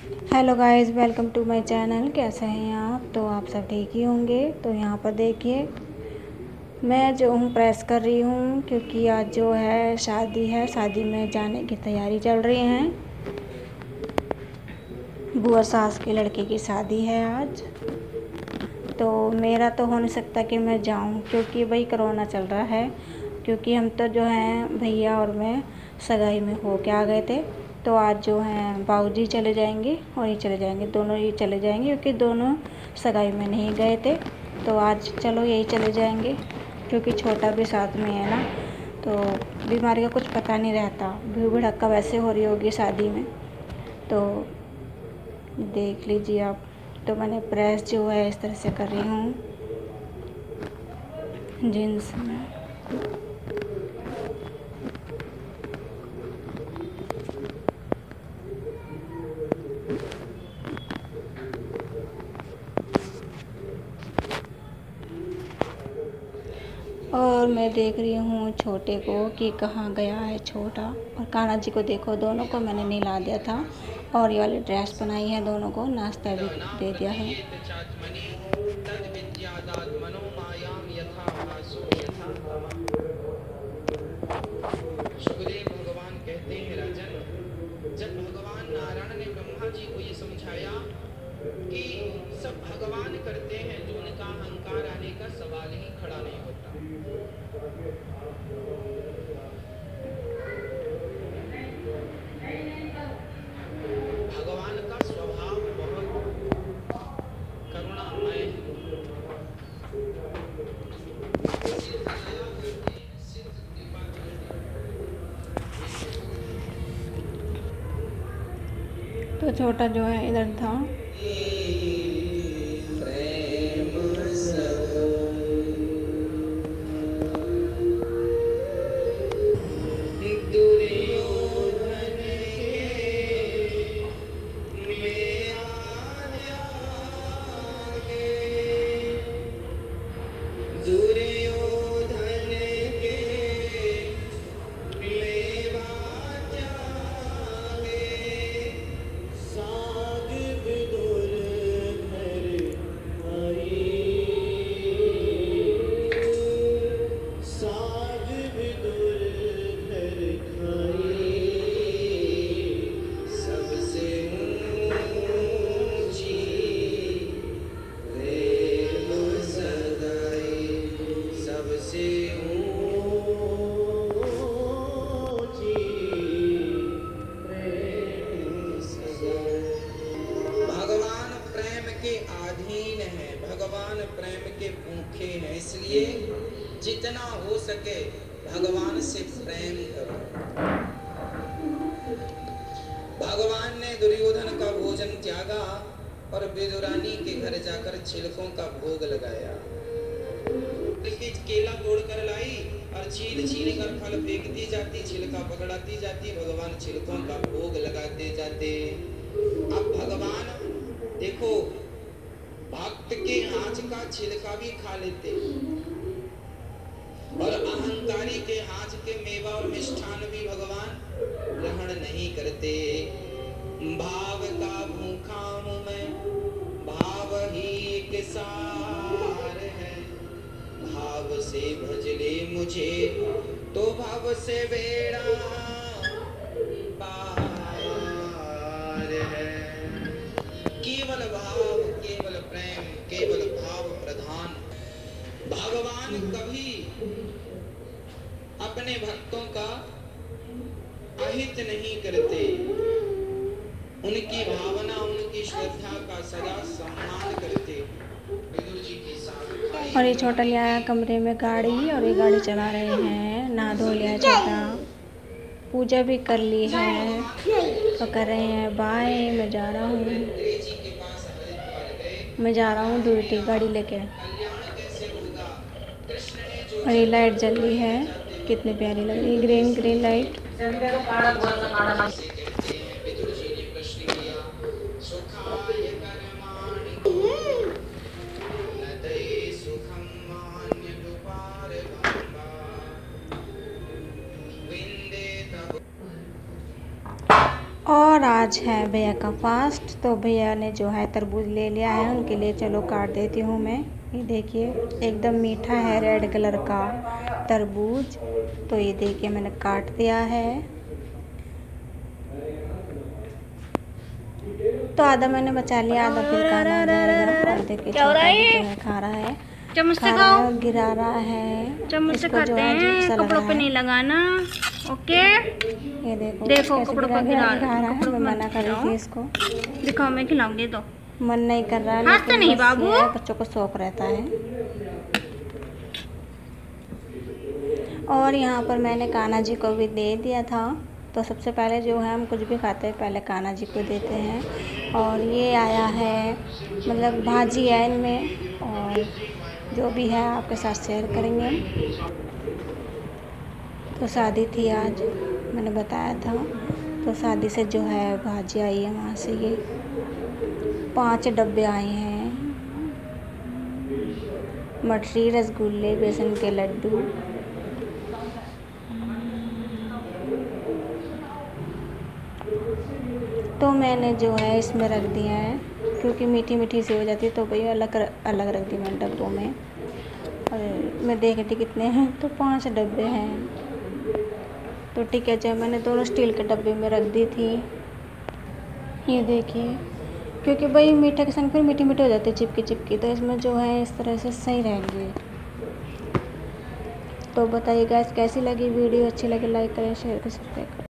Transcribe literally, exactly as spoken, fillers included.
Hello guys, welcome to my channel. कैसे हैं आप? तो आप सब ठीक ही होंगे। तो यहाँ पर देखिए, मैं जो हूँ प्रेस कर रही हूँ क्योंकि आज जो है शादी है। शादी में जाने की तैयारी चल रही है। बुआ सास के लड़के की शादी है आज। तो मेरा तो हो नहीं सकता कि मैं जाऊँ क्योंकि भाई कोरोना चल रहा है। क्योंकि हम तो जो है भैया और मैं सगाई में हो के आ गए थे। तो आज जो है बाबूजी चले जाएंगे और ये चले जाएंगे, दोनों ही चले जाएंगे क्योंकि दोनों सगाई में नहीं गए थे। तो आज चलो यही चले जाएंगे क्योंकि छोटा भी साथ में है ना। तो बीमारी का कुछ पता नहीं रहता, भीड़ भड़क्का वैसे हो रही होगी शादी में। तो देख लीजिए आप। तो मैंने प्रेस जो है इस तरह से कर रही हूँ जीन्स में। और मैं देख रही हूँ छोटे को कि कहाँ गया है छोटा। और कान्हा जी को देखो, दोनों को मैंने नहला दिया था और ये वाली ड्रेस बनाई है, दोनों को नाश्ता भी दे दिया है। सुखदेव भगवान कहते हैं, राजन, जब भगवान नारायण ने ब्रह्मा जी को ये समझाया कि सब भगवान करते हैं, जो उनका अहंकार आने का सवाल ही खड़ा नहीं होता। भगवान का स्वभाव बहुत करुणामय है। तो छोटा जो है इधर था। भगवान प्रेम के भूखे हैं, इसलिए जितना हो सके भगवान से प्रेम करो। भगवान ने दुर्योधन का भोजन त्यागा और विदुरानी के घर जाकर छिलकों का भोग लगाया। केला तोड़ कर लाई और छील छील कर फल फेंकती जाती, छिलका पकड़ाती जाती, भगवान छिलकों का भोग लगाते जाते। अब भगवान देखो, भक्त के आँच का छिलका भी खा लेते और अहंकारी के आँच के मेवा और मिष्ठान भी भगवान ग्रहण नहीं करते। भाव का भूखा हूँ मैं, भाव ही एक सार है, भाव से भज ले मुझे तो भाव से बेड़ा पार है। केवल भाव, केवल प्रेम, केवल भाव प्रधान। भगवान कभी अपने भक्तों का अहित नहीं करते, उनकी भावना, उनकी श्रद्धा का सदा सम्मान करते। विदुर जी की साथ और ये छोटा लिया है कमरे में गाड़ी और ये गाड़ी चला रहे हैं। नहा धो लिया है छोटा, पूजा भी कर ली है तो कर रहे हैं बाय। मैं जा रहा हूँ, मैं जा रहा हूँ दूर की गाड़ी लेके। और ये लाइट जल रही है, कितनी प्यारी लग रही है, ग्रीन ग्रीन लाइट। और आज आज है भैया का फास्ट, तो भैया ने जो है तरबूज ले लिया है उनके लिए। चलो काट देती हूँ मैं। ये देखिए एकदम मीठा है रेड कलर का तरबूज। तो ये देखिए मैंने काट दिया है। तो आधा मैंने बचा लिया, आधा फिर खाना जाएगा। और देखिए छोटा भी जो है खा रहा है, चम्मच से खा खाओ, रहा है, गिरा रहा है। चम्मच से इसको जो खाते है अजीब सा हैं, लग कपड़ों रहा पे है। नहीं लगाना। ओके ये देखो देखो कैसे कपड़ों गिरा पे गिरा गिरा के खा रहा है। कपड़ों मैं पे मना कर रही खिलाओ। थी इसको, दिखाओ मैं खिलाऊंगी तो मन नहीं कर रहा है। हाथ से लेकिन नहीं बस बाबू। ये है, बच्चों को शौक रहता है। और यहाँ पर मैंने कान्हा जी को भी दे दिया था। तो सबसे पहले जो है हम कुछ भी खाते हैं पहले कान्हा जी को देते हैं। और ये आया है, मतलब भाजी है इनमें, और जो भी है आपके साथ शेयर करेंगे। तो शादी थी आज, मैंने बताया था। तो शादी से जो है भाजी आई है वहाँ से। ये पांच डब्बे आए हैं, मठरी, रसगुल्ले, बेसन के लड्डू। तो मैंने जो है इसमें रख दिया है, क्योंकि मीठी मीठी सी हो जाती है। तो भाई अलग अलग रख दी मैंने डब्बों में। और मैं देख रही थी कितने हैं, तो पांच डब्बे हैं। तो ठीक है, जो मैंने दोनों स्टील के डब्बे में रख दी थी। ये देखिए, क्योंकि भाई मीठे के संग फिर मीठी मीठी हो जाती है, चिपकी चिपकी। तो इसमें जो है इस तरह से सही रहेंगे। तो बताइए गाइस कैसी लगी वीडियो, अच्छी लगी लाइक करें, शेयर करें, सब्सक्राइब करें।